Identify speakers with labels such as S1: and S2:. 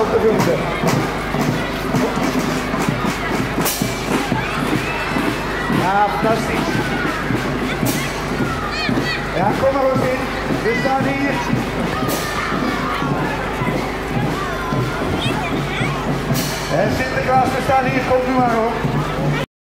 S1: te vinden. Ja, fantastisch. Ja, kom maar eens in. We staan hier. Sinterklaas, we staan hier. Kom nu maar op.